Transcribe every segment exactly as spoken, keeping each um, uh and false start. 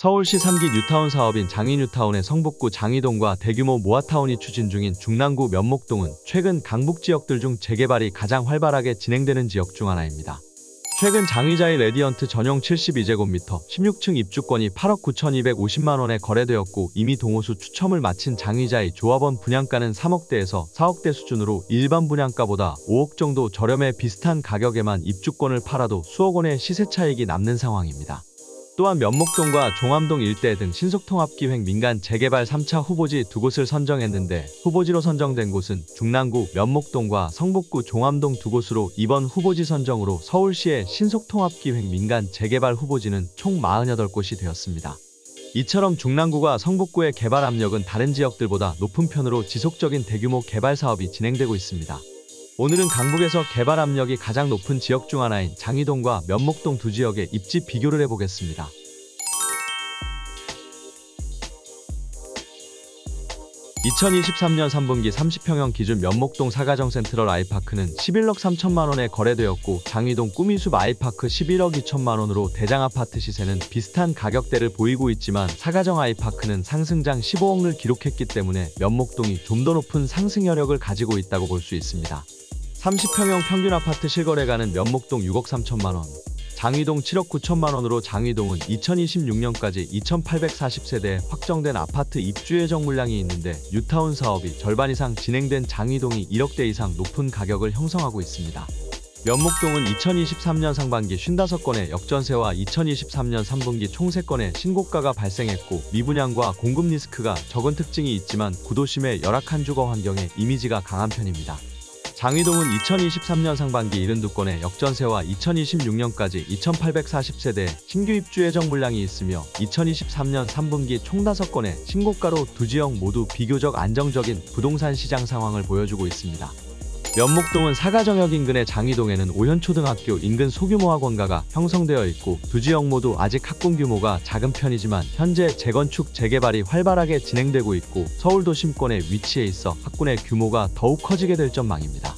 서울시 삼 기 뉴타운 사업인 장이뉴타운의 성북구 장이동과 대규모 모아타운이 추진 중인 중랑구 면목동은 최근 강북 지역들 중 재개발이 가장 활발하게 진행되는 지역 중 하나입니다. 최근 장위자이 레디언트 전용 칠십이 제곱미터 십육 층 입주권이 팔억 구천이백오십만 원에 거래되었고, 이미 동호수 추첨을 마친 장위자이 조합원 분양가는 삼억대에서 사억대 수준으로 일반 분양가보다 오억 정도 저렴해 비슷한 가격에만 입주권을 팔아도 수억 원의 시세 차익이 남는 상황입니다. 또한 면목동과 종암동 일대 등 신속통합기획 민간 재개발 삼 차 후보지 두 곳을 선정했는데, 후보지로 선정된 곳은 중랑구 면목동과 성북구 종암동 두 곳으로 이번 후보지 선정으로 서울시의 신속통합기획 민간 재개발 후보지는 총 사십팔 곳이 되었습니다. 이처럼 중랑구가 성북구의 개발 압력은 다른 지역들보다 높은 편으로 지속적인 대규모 개발 사업이 진행되고 있습니다. 오늘은 강북에서 개발 압력이 가장 높은 지역 중 하나인 장이동과 면목동 두 지역의 입지 비교를 해보겠습니다. 이천이십삼 년 삼 분기 삼십 평형 기준 면목동 사가정 센트럴 아이파크는 십일억 삼천만 원에 거래되었고, 장이동 꾸미숲 아이파크 십일억 이천만 원으로 대장 아파트 시세는 비슷한 가격대를 보이고 있지만, 사가정 아이파크는 상승장 십오억을 기록했기 때문에 면목동이 좀 더 높은 상승 여력을 가지고 있다고 볼 수 있습니다. 삼십 평형 평균 아파트 실거래가는 면목동 육억 삼천만 원, 장이동 칠억 구천만 원으로 장이동은 이천이십육 년까지 이천팔백사십 세대에 확정된 아파트 입주 예정 물량이 있는데, 뉴타운 사업이 절반 이상 진행된 장이동이 일억대 이상 높은 가격을 형성하고 있습니다. 면목동은 이천이십삼 년 상반기 오십오 건의 역전세와 이천이십삼 년 삼 분기 총 세 건의 신고가가 발생했고, 미분양과 공급 리스크가 적은 특징이 있지만 구도심의 열악한 주거 환경에 이미지가 강한 편입니다. 장이동은 이천이십삼 년 상반기 칠십이 건의 역전세와 이천이십육 년까지 이천팔백사십 세대의 신규 입주 예정 물량이 있으며, 이천이십삼 년 삼 분기 총 다섯 건의 신고가로 두 지역 모두 비교적 안정적인 부동산 시장 상황을 보여주고 있습니다. 면목동은 사가정역 인근의 장이동에는 오현초등학교 인근 소규모 학원가가 형성되어 있고, 두 지역 모두 아직 학군 규모가 작은 편이지만 현재 재건축 재개발이 활발하게 진행되고 있고, 서울도심권에 위치해 있어 학군의 규모가 더욱 커지게 될 전망입니다.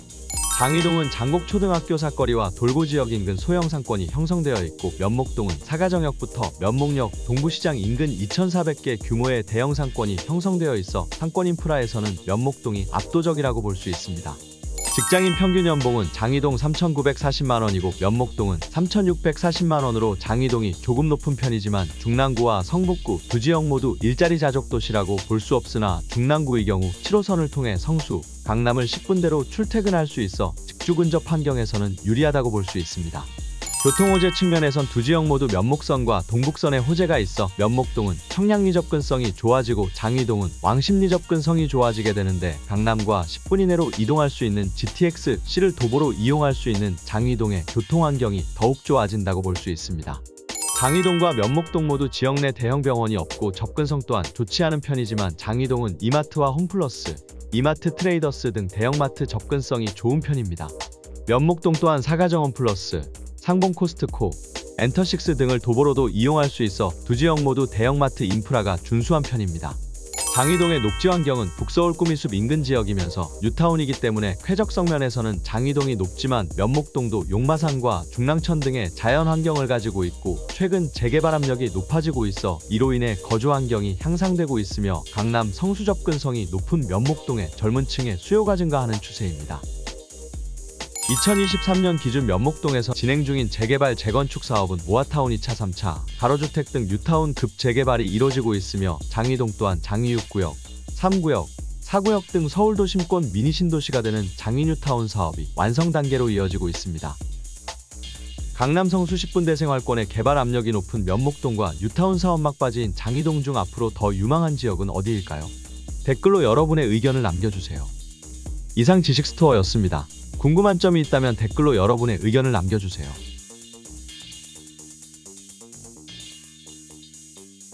장이동은 장곡초등학교 사거리와 돌고지역 인근 소형 상권이 형성되어 있고, 면목동은 사가정역부터 면목역, 동부시장 인근 이천사백 개 규모의 대형 상권이 형성되어 있어 상권 인프라에서는 면목동이 압도적이라고 볼 수 있습니다. 직장인 평균 연봉은 장이동 삼천구백사십만 원이고 면목동은 삼천육백사십만 원으로 장이동이 조금 높은 편이지만, 중랑구와 성북구 두 지역 모두 일자리 자족 도시라고 볼 수 없으나, 중랑구의 경우 칠 호선을 통해 성수, 강남을 십 분대로 출퇴근할 수 있어 직주 근접 환경에서는 유리하다고 볼 수 있습니다. 교통호재 측면에선 두 지역 모두 면목선과 동북선의 호재가 있어 면목동은 청량리 접근성이 좋아지고, 장이동은 왕십리 접근성이 좋아지게 되는데, 강남과 십 분 이내로 이동할 수 있는 지티엑스씨를 도보로 이용할 수 있는 장이동의 교통환경이 더욱 좋아진다고 볼 수 있습니다. 장이동과 면목동 모두 지역 내 대형 병원이 없고 접근성 또한 좋지 않은 편이지만, 장이동은 이마트와 홈플러스, 이마트 트레이더스 등 대형마트 접근성이 좋은 편입니다. 면목동 또한 사가정 홈플러스, 상봉 코스트코, 엔터식스 등을 도보로도 이용할 수 있어 두 지역 모두 대형마트 인프라가 준수한 편입니다. 장이동의 녹지 환경은 북서울 꾸미숲 인근 지역이면서 뉴타운이기 때문에 쾌적성 면에서는 장이동이 높지만, 면목동도 용마산과 중랑천 등의 자연 환경을 가지고 있고, 최근 재개발 압력이 높아지고 있어 이로 인해 거주 환경이 향상되고 있으며, 강남 성수 접근성이 높은 면목동의 젊은 층의 수요가 증가하는 추세입니다. 이천이십삼 년 기준 면목동에서 진행 중인 재개발 재건축 사업은 모아타운 이 차, 삼 차, 가로주택 등 뉴타운급 재개발이 이뤄지고 있으며, 장이동 또한 장이 육 구역, 삼 구역, 사 구역 등 서울도심권 미니 신도시가 되는 장이뉴타운 사업이 완성 단계로 이어지고 있습니다. 강남 성수 십 분대 생활권의 개발 압력이 높은 면목동과 뉴타운 사업 막바지인 장이동 중 앞으로 더 유망한 지역은 어디일까요? 댓글로 여러분의 의견을 남겨주세요. 이상 지식스토어였습니다. 궁금한 점이 있다면 댓글로 여러분의 의견을 남겨주세요.